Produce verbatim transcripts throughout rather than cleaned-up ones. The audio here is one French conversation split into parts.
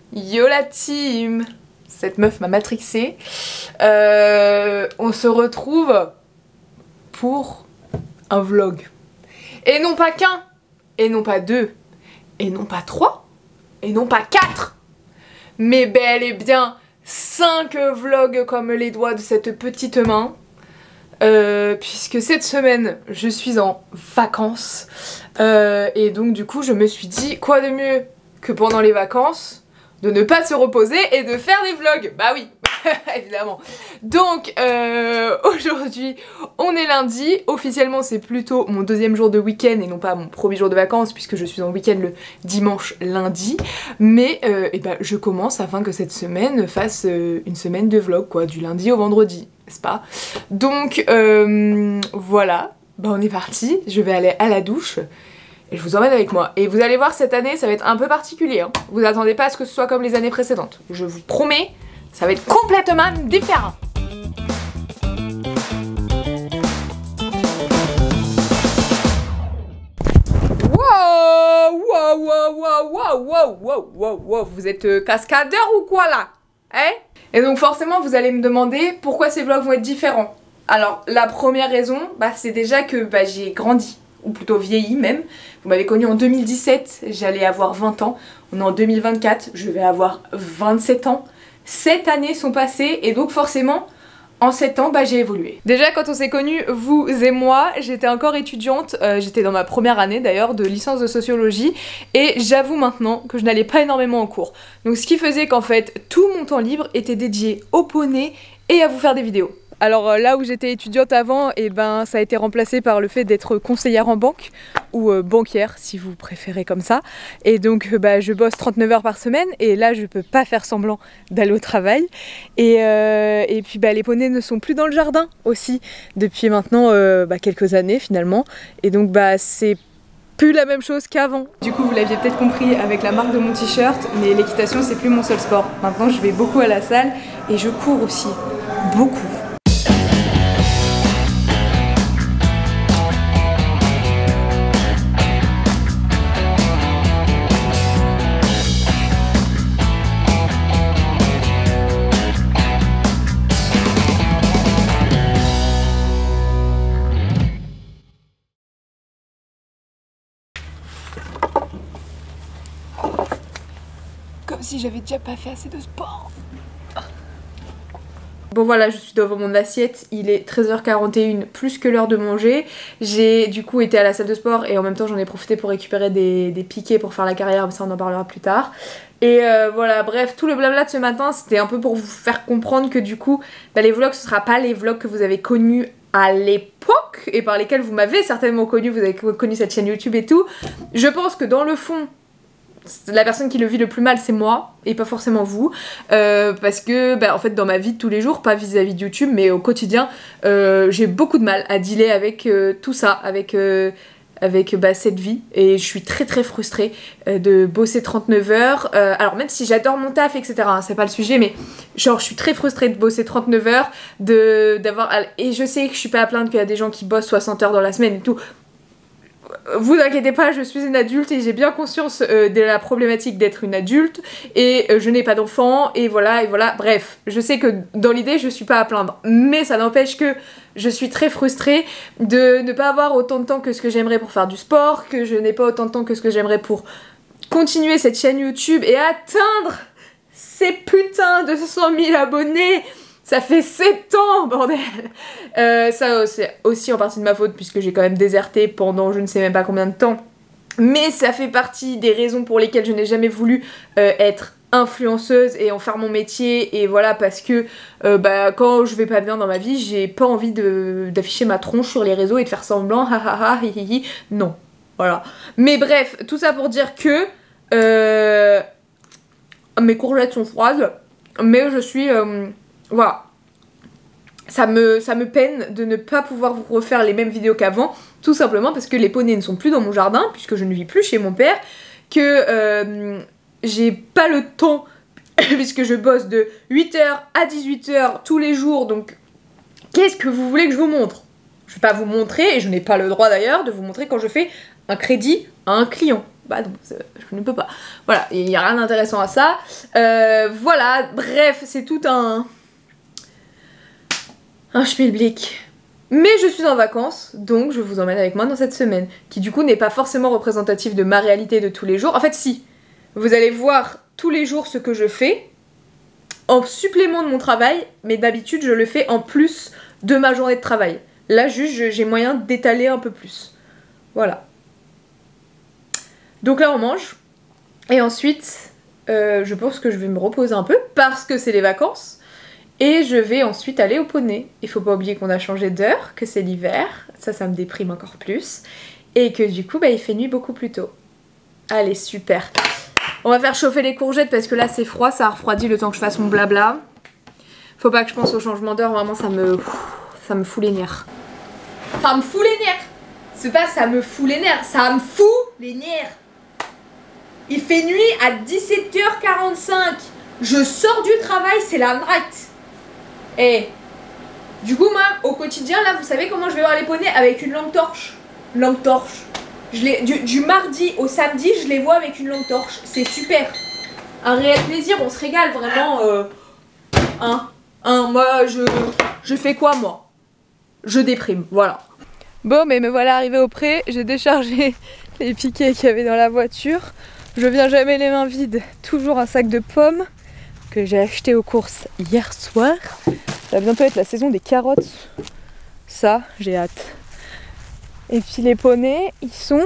Yo la team! Cette meuf m'a matrixée. Euh, on se retrouve pour un vlog. Et non pas qu'un, et non pas deux, et non pas trois, et non pas quatre, mais bel et bien cinq vlogs comme les doigts de cette petite main. Euh, puisque cette semaine je suis en vacances euh, et donc du coup je me suis dit quoi de mieux que pendant les vacances de ne pas se reposer et de faire des vlogs. Bah oui, évidemment. Donc euh, aujourd'hui on est lundi, officiellement c'est plutôt mon deuxième jour de week-end et non pas mon premier jour de vacances puisque je suis en week-end le dimanche lundi, mais euh, et ben, je commence afin que cette semaine fasse euh, une semaine de vlog quoi, du lundi au vendredi, n'est-ce pas? Donc euh, voilà, bah on est parti, je vais aller à la douche. Et je vous emmène avec moi. Et vous allez voir, cette année, ça va être un peu particulier. Hein. Vous attendez pas à ce que ce soit comme les années précédentes. Je vous promets, ça va être complètement différent. Wow, wow, wow, wow, wow, wow, wow, wow, wow. Vous êtes euh, cascadeur ou quoi là? Hein? Et donc forcément, vous allez me demander pourquoi ces vlogs vont être différents. Alors, la première raison, bah, c'est déjà que bah, j'ai grandi. Ou plutôt vieilli même. Vous m'avez connue en deux mille dix-sept, j'allais avoir vingt ans. On est en deux mille vingt-quatre, je vais avoir vingt-sept ans. sept années sont passées et donc forcément, en sept ans, bah, j'ai évolué. Déjà quand on s'est connus, vous et moi, j'étais encore étudiante, euh, j'étais dans ma première année d'ailleurs de licence de sociologie et j'avoue maintenant que je n'allais pas énormément en cours. Donc ce qui faisait qu'en fait, tout mon temps libre était dédié au poney et à vous faire des vidéos. Alors là où j'étais étudiante avant, et eh ben ça a été remplacé par le fait d'être conseillère en banque, ou euh, banquière si vous préférez comme ça. Et donc bah, je bosse trente-neuf heures par semaine et là je peux pas faire semblant d'aller au travail. Et, euh, et puis bah, les poneys ne sont plus dans le jardin aussi, depuis maintenant euh, bah, quelques années finalement. Et donc bah c'est plus la même chose qu'avant. Du coup vous l'aviez peut-être compris avec la marque de mon t-shirt, mais l'équitation c'est plus mon seul sport. Maintenant je vais beaucoup à la salle et je cours aussi, beaucoup. Comme si j'avais déjà pas fait assez de sport. Bon voilà, je suis devant mon assiette, il est treize heures quarante et une, plus que l'heure de manger. J'ai du coup été à la salle de sport et en même temps j'en ai profité pour récupérer des, des piquets pour faire la carrière, mais ça on en parlera plus tard. Et euh, voilà, bref, tout le blabla de ce matin c'était un peu pour vous faire comprendre que du coup, bah, les vlogs ce sera pas les vlogs que vous avez connus à l'époque et par lesquels vous m'avez certainement connu, vous avez connu cette chaîne YouTube et tout. Je pense que dans le fond, la personne qui le vit le plus mal c'est moi et pas forcément vous euh, parce que bah, en fait dans ma vie de tous les jours, pas vis-à-vis de YouTube mais au quotidien euh, j'ai beaucoup de mal à dealer avec euh, tout ça, avec, euh, avec bah, cette vie et je suis très très frustrée euh, de bosser trente-neuf heures euh, alors même si j'adore mon taf etc hein, c'est pas le sujet mais genre je suis très frustrée de bosser trente-neuf heures de, d'avoir et je sais que je suis pas à plaindre qu'il y a des gens qui bossent soixante heures dans la semaine et tout. Vous inquiétez pas, je suis une adulte et j'ai bien conscience euh, de la problématique d'être une adulte et euh, je n'ai pas d'enfant et voilà et voilà, bref, je sais que dans l'idée je suis pas à plaindre mais ça n'empêche que je suis très frustrée de ne pas avoir autant de temps que ce que j'aimerais pour faire du sport, que je n'ai pas autant de temps que ce que j'aimerais pour continuer cette chaîne YouTube et atteindre ces putains de cent mille abonnés. Ça fait sept ans, bordel euh, Ça, c'est aussi en partie de ma faute, puisque j'ai quand même déserté pendant je ne sais même pas combien de temps. Mais ça fait partie des raisons pour lesquelles je n'ai jamais voulu euh, être influenceuse et en faire mon métier. Et voilà, parce que euh, bah, quand je vais pas bien dans ma vie, j'ai pas envie d'afficher ma tronche sur les réseaux et de faire semblant, ha ha ha, hi hi hi. Non, voilà. Mais bref, tout ça pour dire que euh, mes courgettes sont froides, mais je suis... Euh, Voilà, ça me, ça me peine de ne pas pouvoir vous refaire les mêmes vidéos qu'avant, tout simplement parce que les poneys ne sont plus dans mon jardin, puisque je ne vis plus chez mon père, que euh, j'ai pas le temps, puisque je bosse de huit heures à dix-huit heures tous les jours, donc qu'est-ce que vous voulez que je vous montre? Je vais pas vous montrer, et je n'ai pas le droit d'ailleurs de vous montrer quand je fais un crédit à un client. Bah non, je ne peux pas. Voilà, il n'y a rien d'intéressant à ça. Euh, voilà, bref, c'est tout un... un schmilblick. Mais je suis en vacances, donc je vous emmène avec moi dans cette semaine, qui du coup n'est pas forcément représentative de ma réalité de tous les jours. En fait si, vous allez voir tous les jours ce que je fais, en supplément de mon travail, mais d'habitude je le fais en plus de ma journée de travail. Là juste j'ai moyen d'étaler un peu plus. Voilà. Donc là on mange, et ensuite euh, je pense que je vais me reposer un peu, parce que c'est les vacances. Et je vais ensuite aller au poney. Il faut pas oublier qu'on a changé d'heure, que c'est l'hiver, ça ça me déprime encore plus, et que du coup bah, il fait nuit beaucoup plus tôt. Allez super. On va faire chauffer les courgettes parce que là c'est froid, ça a refroidi le temps que je fasse mon blabla. Faut pas que je pense au changement d'heure, vraiment ça me... ça me fout les nerfs. Ça me fout les nerfs. C'est pas ça me fout les nerfs, ça me fout les nerfs. Il fait nuit à dix-sept heures quarante-cinq. Je sors du travail, c'est la night. Et du coup moi au quotidien là vous savez comment je vais voir les poneys? Avec une lampe torche. Lampe torche. Je les, du, du mardi au samedi je les vois avec une lampe torche. C'est super. Un réel plaisir, on se régale vraiment. Euh, hein, hein, moi je, je fais quoi moi? Je déprime, voilà. Bon mais me voilà arrivée au pré, j'ai déchargé les piquets qu'il y avait dans la voiture. Je viens jamais les mains vides, toujours un sac de pommes que j'ai acheté aux courses hier soir. Ça va bientôt être la saison des carottes. Ça, j'ai hâte. Et puis les poneys, ils sont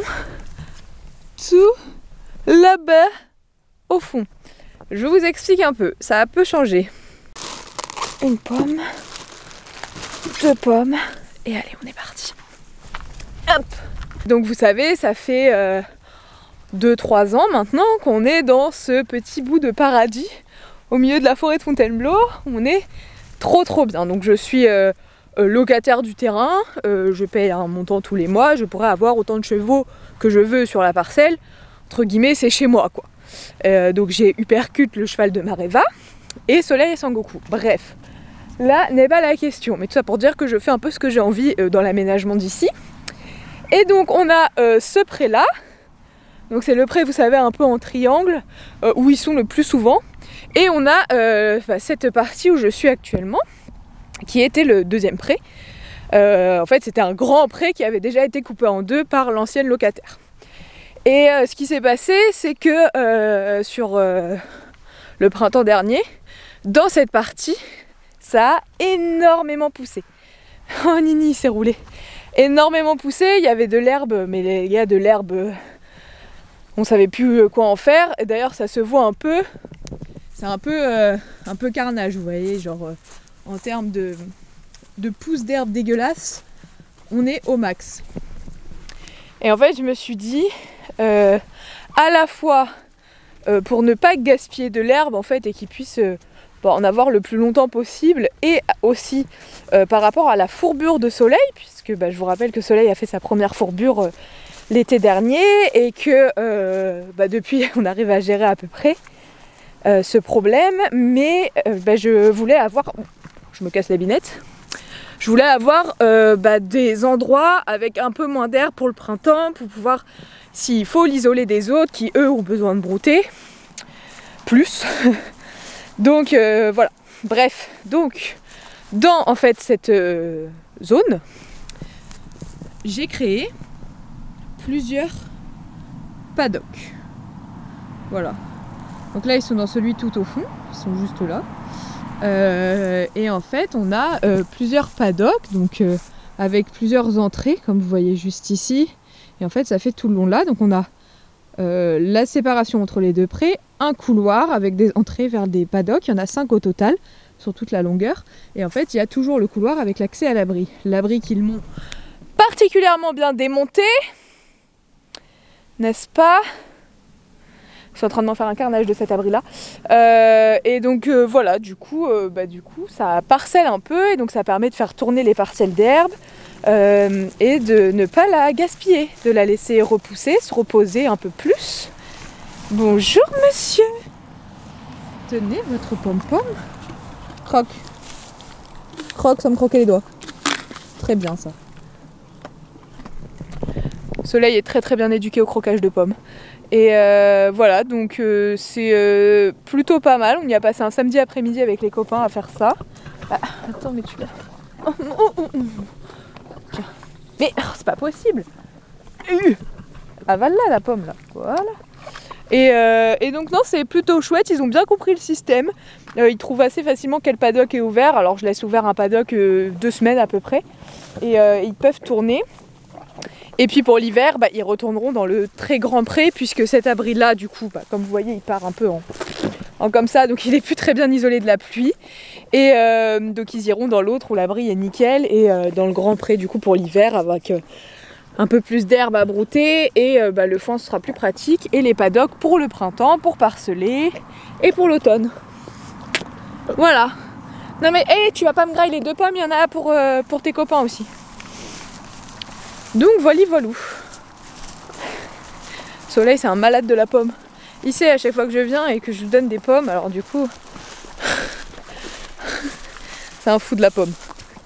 tout là-bas au fond. Je vous explique un peu, ça a un peu changé. Une pomme, deux pommes, et allez, on est parti. Hop. Donc vous savez, ça fait euh, deux trois ans maintenant qu'on est dans ce petit bout de paradis au milieu de la forêt de Fontainebleau. On est trop trop bien. Donc je suis euh, euh, locataire du terrain, euh, je paye un montant tous les mois, je pourrais avoir autant de chevaux que je veux sur la parcelle. Entre guillemets, c'est chez moi quoi. Euh, donc j'ai Uppercut, le cheval de Mareva, et Soleil et Sangoku. Bref, là n'est pas la question. Mais tout ça pour dire que je fais un peu ce que j'ai envie euh, dans l'aménagement d'ici. Et donc on a euh, ce pré là. Donc c'est le pré, vous savez, un peu en triangle, euh, où ils sont le plus souvent. Et on a euh, bah, cette partie où je suis actuellement, qui était le deuxième pré. Euh, en fait, c'était un grand pré qui avait déjà été coupé en deux par l'ancienne locataire. Et euh, ce qui s'est passé, c'est que euh, sur euh, le printemps dernier, dans cette partie, ça a énormément poussé. Oh Nini, il s'est roulé. Énormément poussé, il y avait de l'herbe, mais les gars, de l'herbe, on savait plus quoi en faire. Et d'ailleurs, ça se voit un peu. C'est un peu, euh, un peu carnage, vous voyez, genre euh, en termes de, de pousses d'herbe dégueulasses, on est au max. Et en fait, je me suis dit, euh, à la fois euh, pour ne pas gaspiller de l'herbe en fait et qu'il puisse euh, bah, en avoir le plus longtemps possible, et aussi euh, par rapport à la fourbure de Soleil, puisque bah, je vous rappelle que Soleil a fait sa première fourbure euh, l'été dernier et que euh, bah, depuis on arrive à gérer à peu près Euh, ce problème, mais euh, bah, je voulais avoir, je me casse la binette, je voulais avoir euh, bah, des endroits avec un peu moins d'air pour le printemps, pour pouvoir, s'il faut, l'isoler des autres qui eux ont besoin de brouter plus. Donc euh, voilà, bref, donc dans en fait cette euh, zone, j'ai créé plusieurs paddocks. Voilà. Donc là ils sont dans celui tout au fond, ils sont juste là. Euh, et en fait on a euh, plusieurs paddocks, donc euh, avec plusieurs entrées, comme vous voyez juste ici. Et en fait ça fait tout le long là, donc on a euh, la séparation entre les deux prés, un couloir avec des entrées vers des paddocks, il y en a cinq au total, sur toute la longueur. Et en fait il y a toujours le couloir avec l'accès à l'abri. L'abri qu'ils m'ont particulièrement bien démonté, n'est-ce pas ? Je suis en train de m'en faire un carnage de cet abri là. Euh, et donc euh, voilà, du coup, euh, bah, du coup ça parcelle un peu et donc ça permet de faire tourner les parcelles d'herbe euh, et de ne pas la gaspiller, de la laisser repousser, se reposer un peu plus. Bonjour monsieur. Tenez votre pomme-pomme. Croque. Croque sans me croquer les doigts. Très bien ça. Soleil est très très bien éduqué au croquage de pommes. Et euh, voilà, donc euh, c'est euh, plutôt pas mal. On y a passé un samedi après-mmidi avec les copains à faire ça. Ah, attends, mais tu l'as... Oh, oh, oh, oh. Tiens. Mais oh, c'est pas possible. Euh. Avale-la la pomme là. Voilà. Et, euh, et donc non, c'est plutôt chouette. Ils ont bien compris le système. Euh, ils trouvent assez facilement quel paddock est ouvert. Alors je laisse ouvert un paddock euh, deux semaines à peu près. Et euh, ils peuvent tourner. Et puis pour l'hiver, bah, ils retourneront dans le très grand pré, puisque cet abri-là, du coup, bah, comme vous voyez, il part un peu en, en comme ça, donc il est plus très bien isolé de la pluie. Et euh, donc ils iront dans l'autre où l'abri est nickel, et euh, dans le grand pré, du coup, pour l'hiver, avec euh, un peu plus d'herbe à brouter, et euh, bah, le foin sera plus pratique, et les paddocks pour le printemps, pour parceler, et pour l'automne. Voilà. Non mais, hé, hey, tu vas pas me grailler les deux pommes, il y en a pour, euh, pour tes copains aussi. Donc voilà, voilou. Soleil, c'est un malade de la pomme. Il sait à chaque fois que je viens et que je lui donne des pommes, alors du coup, c'est un fou de la pomme.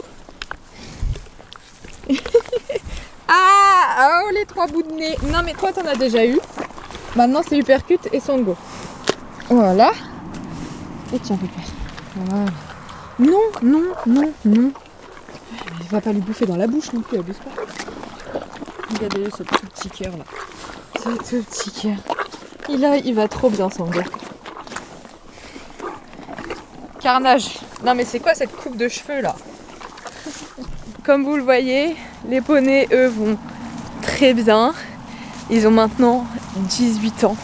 Ah, oh les trois bouts de nez. Non mais toi t'en as déjà eu. Maintenant c'est Uppercut et Sango. Voilà. Et tiens pépère. Voilà. Non, non, non, non. Mais va pas lui bouffer dans la bouche non plus, abuse pas. Regardez ce tout petit cœur là. Ce tout petit cœur. Il, a, il va trop bien Sango. Carnage. Non mais c'est quoi cette coupe de cheveux là? Comme vous le voyez, les poneys eux vont très bien. Ils ont maintenant dix-huit ans.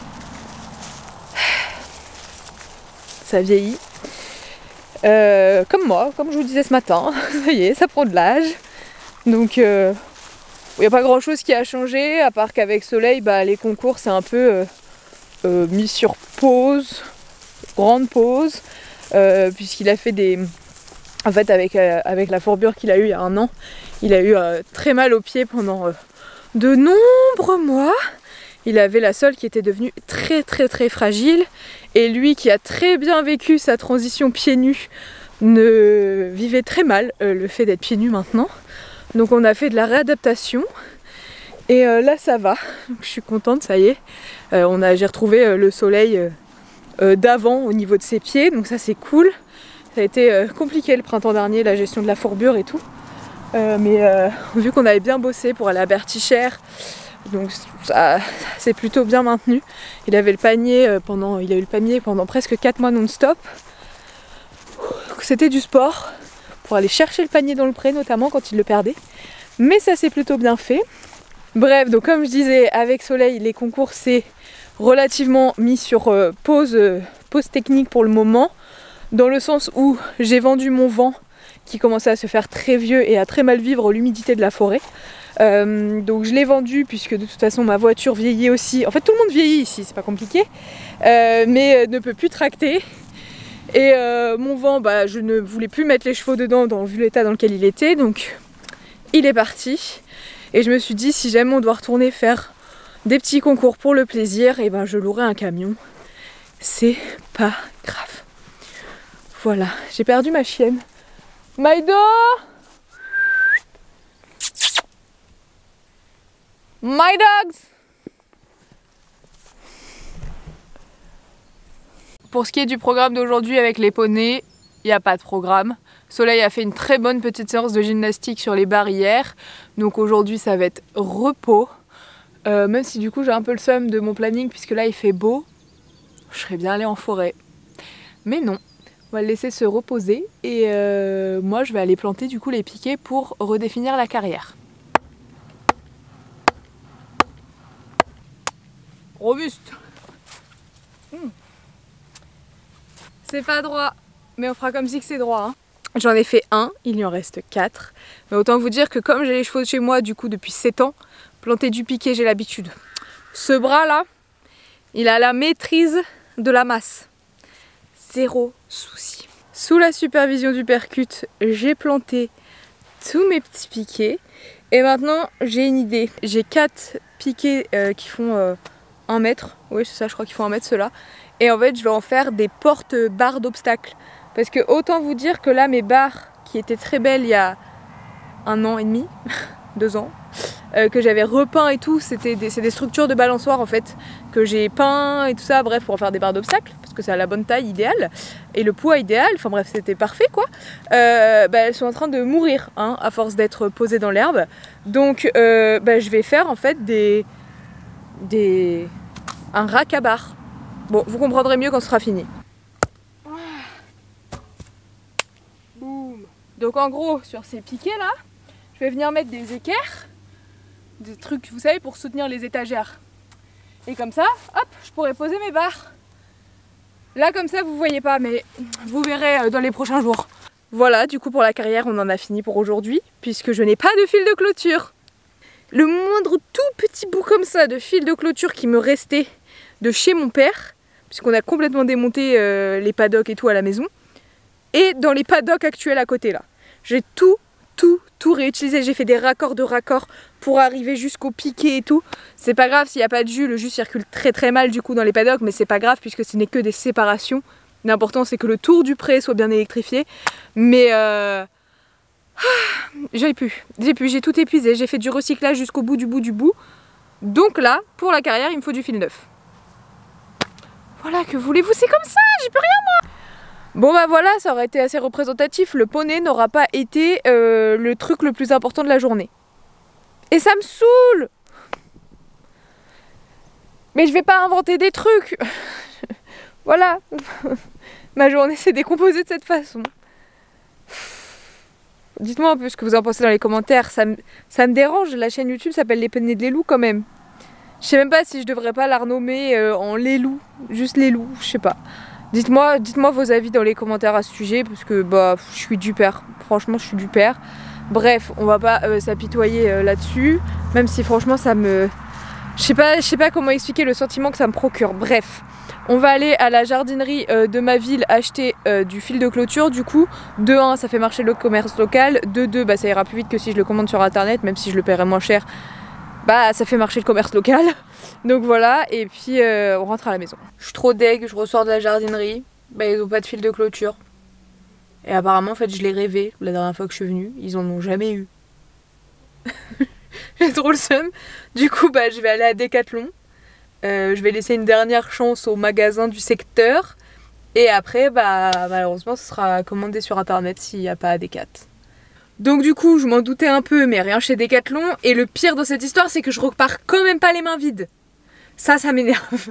Ça vieillit. Euh, comme moi, comme je vous disais ce matin. Ça y est, ça prend de l'âge. Donc euh, il n'y a pas grand chose qui a changé, à part qu'avec Soleil, bah, les concours c'est un peu euh, euh, mis sur pause, grande pause, euh, puisqu'il a fait des... En fait avec, euh, avec la fourbure qu'il a eue il y a un an, il a eu euh, très mal aux pieds pendant euh, de nombreux mois. Il avait la sole qui était devenue très très très fragile, et lui qui a très bien vécu sa transition pieds nus ne vivait très mal euh, le fait d'être pieds nus maintenant. Donc on a fait de la réadaptation et euh, là ça va, donc, je suis contente, ça y est. Euh, on a, j'ai retrouvé euh, le Soleil euh, euh, d'avant au niveau de ses pieds, donc ça c'est cool. Ça a été euh, compliqué le printemps dernier, la gestion de la fourbure et tout. Euh, mais euh, vu qu'on avait bien bossé pour aller à Bertichère, donc ça c'est plutôt bien maintenu. Il avait le panier euh, pendant, il a eu le panier pendant presque quatre mois non-stop. C'était du sport. Pour aller chercher le panier dans le pré, notamment quand il le perdait. Mais ça s'est plutôt bien fait. Bref, donc comme je disais, avec Soleil, les concours c'est relativement mis sur euh, pause, euh, pause technique pour le moment, dans le sens où j'ai vendu mon vent qui commençait à se faire très vieux et à très mal vivre l'humidité de la forêt. Euh, donc je l'ai vendu puisque de toute façon ma voiture vieillit aussi. En fait tout le monde vieillit ici, c'est pas compliqué, euh, mais euh, ne peut plus tracter. Et euh, mon vent, bah, je ne voulais plus mettre les chevaux dedans dans, vu l'état dans lequel il était, donc il est parti. Et je me suis dit, si jamais on doit retourner faire des petits concours pour le plaisir, et ben je louerai un camion. C'est pas grave. Voilà, j'ai perdu ma chienne. Maïdo! My dogs! Pour ce qui est du programme d'aujourd'hui avec les poneys, il n'y a pas de programme. Soleil a fait une très bonne petite séance de gymnastique sur les barres hier. Donc aujourd'hui ça va être repos. Euh, même si du coup j'ai un peu le seum de mon planning puisque là il fait beau. Je serais bien allée en forêt. Mais non, on va le laisser se reposer. Et euh, moi je vais aller planter du coup les piquets pour redéfinir la carrière. Robuste. Mmh. C'est pas droit, mais on fera comme si que c'est droit. Hein. J'en ai fait un, il y en reste quatre. Mais autant vous dire que comme j'ai les chevaux de chez moi du coup depuis sept ans, planter du piquet j'ai l'habitude. Ce bras là, il a la maîtrise de la masse. Zéro souci. Sous la supervision du Uppercut, j'ai planté tous mes petits piquets. Et maintenant j'ai une idée. J'ai quatre piquets euh, qui font euh, un mètre. Oui c'est ça, je crois qu'ils font un mètre ceux-là. Et en fait je vais en faire des porte-barres d'obstacles. Parce que autant vous dire que là mes barres qui étaient très belles il y a un an et demi, deux ans, euh, que j'avais repeint et tout. C'était des, c'est des structures de balançoire en fait, que j'ai peint et tout ça, bref, pour faire des barres d'obstacles, parce que c'est à la bonne taille idéale, et le poids idéal, enfin bref, c'était parfait quoi. Euh, bah, elles sont en train de mourir, hein, à force d'être posées dans l'herbe. Donc euh, bah, je vais faire en fait des... des... un rack à barres. Bon, vous comprendrez mieux quand ce sera fini. Boum. Donc en gros, sur ces piquets là, je vais venir mettre des équerres, des trucs, vous savez, pour soutenir les étagères. Et comme ça, hop, je pourrais poser mes barres. Là comme ça, vous voyez pas, mais vous verrez dans les prochains jours. Voilà, du coup pour la carrière, on en a fini pour aujourd'hui, puisque je n'ai pas de fil de clôture. Le moindre tout petit bout comme ça de fil de clôture qui me restait de chez mon père, puisqu'on a complètement démonté euh, les paddocks et tout à la maison, et dans les paddocks actuels à côté là. J'ai tout, tout, tout réutilisé. J'ai fait des raccords de raccords pour arriver jusqu'au piquet et tout. C'est pas grave s'il n'y a pas de jus, le jus circule très très mal du coup dans les paddocks, mais c'est pas grave puisque ce n'est que des séparations. L'important c'est que le tour du pré soit bien électrifié. Mais euh... j'ai pu, j'ai pu, j'ai tout épuisé. J'ai fait du recyclage jusqu'au bout du bout du bout. Donc là, pour la carrière, il me faut du fil neuf. Voilà, que voulez-vous, c'est comme ça, j'ai plus rien moi. Bon bah voilà, ça aurait été assez représentatif, le poney n'aura pas été euh, le truc le plus important de la journée. Et ça me saoule. Mais je vais pas inventer des trucs. Voilà. Ma journée s'est décomposée de cette façon. Dites-moi un peu ce que vous en pensez dans les commentaires, ça me, ça me dérange, la chaîne YouTube s'appelle Les Poneys de Lélou quand même. Je sais même pas si je devrais pas la renommer euh, en Lélou, juste Lélou, je sais pas. Dites-moi dites-moi vos avis dans les commentaires à ce sujet, parce que bah je suis du père, franchement je suis du père. Bref, on va pas euh, s'apitoyer euh, là-dessus, même si franchement ça me... Je sais pas, je sais pas comment expliquer le sentiment que ça me procure, bref. On va aller à la jardinerie euh, de ma ville acheter euh, du fil de clôture, du coup. De un, ça fait marcher le commerce local, de deux, bah, ça ira plus vite que si je le commande sur internet, même si je le paierai moins cher. Bah ça fait marcher le commerce local. Donc voilà, et puis euh, on rentre à la maison. Je suis trop deg, je ressors de la jardinerie, bah ils ont pas de fil de clôture. Et apparemment en fait je l'ai rêvé la dernière fois que je suis venue, ils en ont jamais eu. J'ai trop le seum. Du coup bah je vais aller à Decathlon. Euh, je vais laisser une dernière chance au magasin du secteur. Et après bah malheureusement ce sera commandé sur internet s'il n'y a pas à Decat. Donc du coup je m'en doutais un peu, mais rien chez Decathlon. Et le pire dans cette histoire c'est que je repars quand même pas les mains vides. Ça ça m'énerve.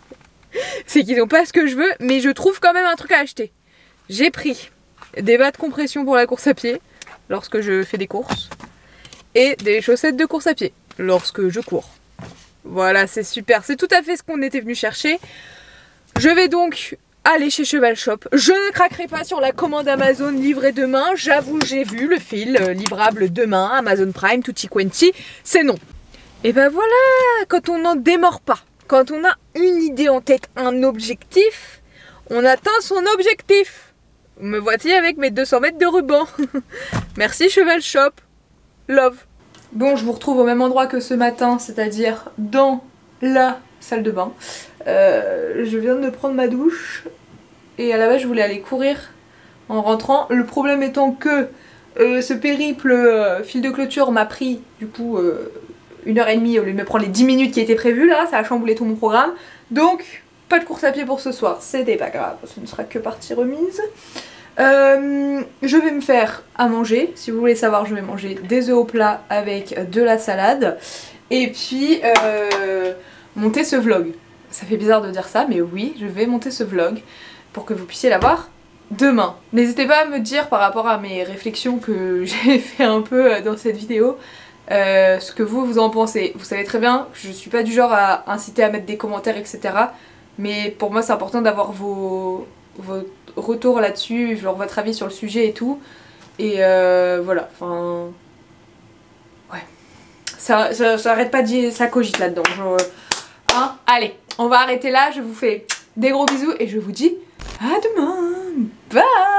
C'est qu'ils n'ont pas ce que je veux, mais je trouve quand même un truc à acheter. J'ai pris des bas de compression pour la course à pied lorsque je fais des courses, et des chaussettes de course à pied lorsque je cours. Voilà, c'est super, c'est tout à fait ce qu'on était venu chercher. Je vais donc aller chez Cheval Shop. Je ne craquerai pas sur la commande Amazon livrée demain. J'avoue, j'ai vu le fil euh, livrable demain, Amazon Prime, tutti quanti, c'est non. Et ben voilà, quand on n'en démord pas, quand on a une idée en tête, un objectif, on atteint son objectif. Me voici avec mes deux cents mètres de ruban. Merci Cheval Shop. Love. Bon, je vous retrouve au même endroit que ce matin, c'est-à-dire dans la salle de bain. Euh, je viens de prendre ma douche et à la base je voulais aller courir en rentrant. Le problème étant que euh, ce périple euh, fil de clôture m'a pris du coup euh, une heure et demie au lieu de me prendre les dix minutes qui étaient prévues là, ça a chamboulé tout mon programme. Donc pas de course à pied pour ce soir, c'était pas grave, ce ne sera que partie remise. Euh, je vais me faire à manger, si vous voulez savoir je vais manger des œufs au plat avec de la salade et puis euh, monter ce vlog. Ça fait bizarre de dire ça mais oui je vais monter ce vlog pour que vous puissiez l'avoir demain. N'hésitez pas à me dire par rapport à mes réflexions que j'ai fait un peu dans cette vidéo euh, ce que vous vous en pensez. Vous savez très bien que je suis pas du genre à inciter à mettre des commentaires etc, mais pour moi c'est important d'avoir vos, vos retour là-dessus, genre votre avis sur le sujet et tout. Et euh, voilà, enfin... Ouais. Ça, ça, ça arrête pas de dire, ça cogite là-dedans. Genre, hein, allez, on va arrêter là, je vous fais des gros bisous et je vous dis à demain. Bye.